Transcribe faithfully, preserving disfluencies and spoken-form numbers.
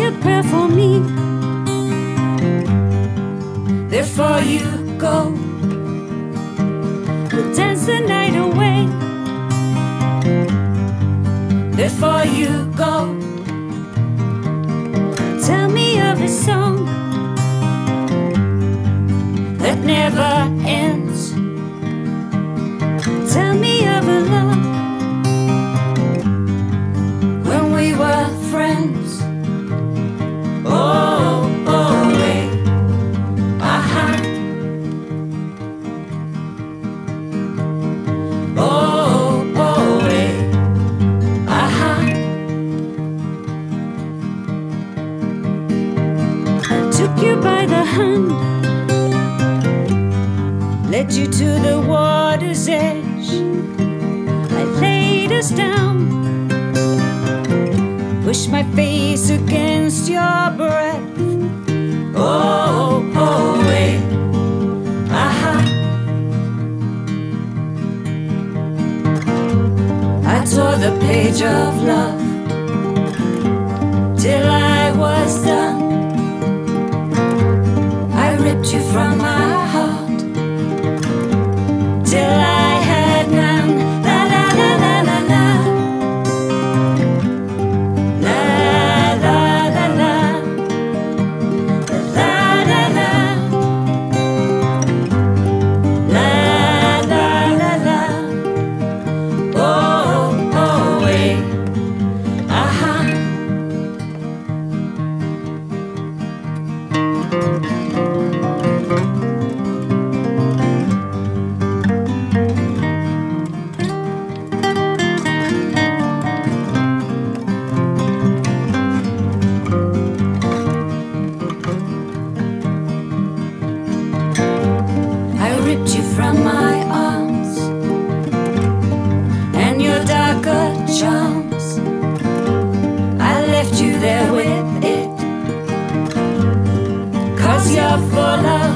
a prayer for me before you go. We'll dance the night away before you go. Tell me of a song that never ends. Tell me of a love when we were friends. Oh, oh, wait, aha. Oh, oh, wait, aha. Took you by the hand, led you to the water's edge. I laid us down, pushed my face against your breath. Oh, oh, wait, aha. I tore the page of love till I was done. I ripped you from my heart till I had none. La la la la la la. La la la la. La la la. La la la la. Oh, oh, wait, aha. I ripped you from my arms and your darker charms. I left you there with it, 'cause you're full of